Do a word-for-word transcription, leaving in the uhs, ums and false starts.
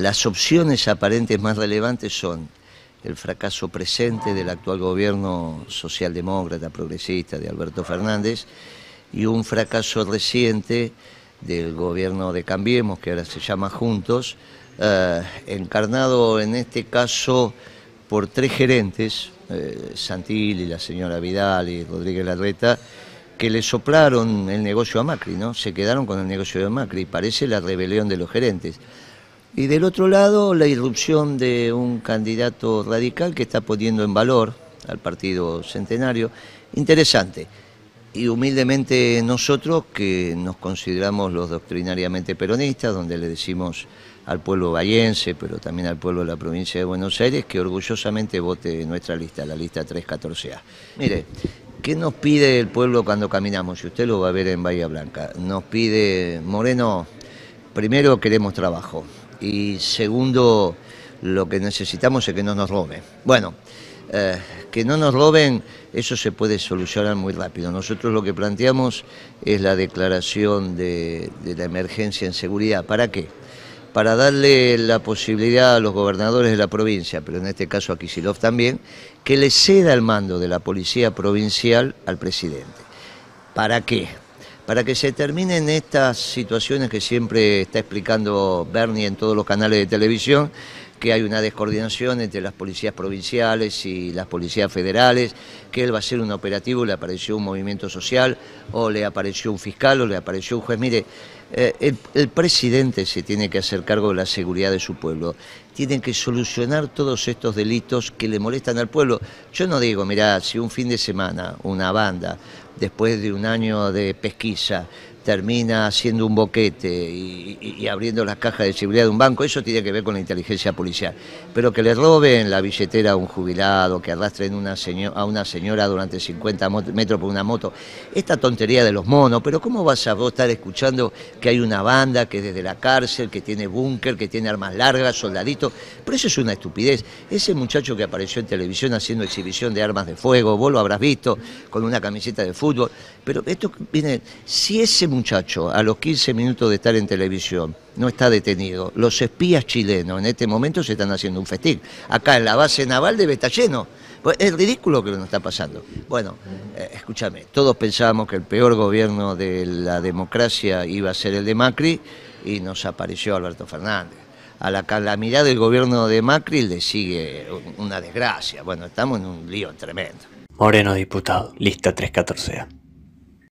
las opciones aparentes más relevantes son el fracaso presente del actual gobierno socialdemócrata progresista de Alberto Fernández y un fracaso reciente del gobierno de Cambiemos, que ahora se llama Juntos, eh, encarnado en este caso por tres gerentes, eh, Santilli, la señora Vidal y Rodríguez Larreta, que le soplaron el negocio a Macri, ¿no? Se quedaron con el negocio de Macri, parece la rebelión de los gerentes. Y del otro lado, la irrupción de un candidato radical que está poniendo en valor al Partido Centenario. Interesante. Y humildemente nosotros, que nos consideramos los doctrinariamente peronistas, donde le decimos al pueblo bahiense, pero también al pueblo de la provincia de Buenos Aires, que orgullosamente vote nuestra lista, la lista tres catorce A. Mire, ¿qué nos pide el pueblo cuando caminamos? Y usted lo va a ver en Bahía Blanca. Nos pide, Moreno, primero queremos trabajo. Y segundo, lo que necesitamos es que no nos roben. Bueno, eh, que no nos roben, eso se puede solucionar muy rápido. Nosotros lo que planteamos es la declaración de, de la emergencia en seguridad. ¿Para qué? Para darle la posibilidad a los gobernadores de la provincia, pero en este caso a Kicillof también, que le ceda el mando de la policía provincial al presidente. ¿Para qué? Para que se terminen estas situaciones que siempre está explicando Bernie en todos los canales de televisión, que hay una descoordinación entre las policías provinciales y las policías federales, que él va a hacer un operativo, le apareció un movimiento social, o le apareció un fiscal, o le apareció un juez. Mire, eh, el, el presidente se tiene que hacer cargo de la seguridad de su pueblo. Tienen que solucionar todos estos delitos que le molestan al pueblo. Yo no digo, mirá, si un fin de semana una banda, después de un año de pesquisa, termina haciendo un boquete y, y, y abriendo las cajas de seguridad de un banco, eso tiene que ver con la inteligencia policial. Pero que le roben la billetera a un jubilado, que arrastren una a una señora durante cincuenta metros por una moto, esta tontería de los monos, pero ¿cómo vas a vos estar escuchando que hay una banda que desde la cárcel, que tiene búnker, que tiene armas largas, soldaditos? Pero eso es una estupidez. Ese muchacho que apareció en televisión haciendo exhibición de armas de fuego, vos lo habrás visto con una camiseta de fútbol, pero esto viene, si ese muchacho a los quince minutos de estar en televisión no está detenido, los espías chilenos en este momento se están haciendo un festín. Acá en la base naval debe estar lleno. Es ridículo lo que nos está pasando. Bueno, eh, escúchame, todos pensábamos que el peor gobierno de la democracia iba a ser el de Macri y nos apareció Alberto Fernández. A la calamidad del gobierno de Macri le sigue una desgracia. Bueno, estamos en un lío tremendo. Moreno, diputado, lista tres catorce A.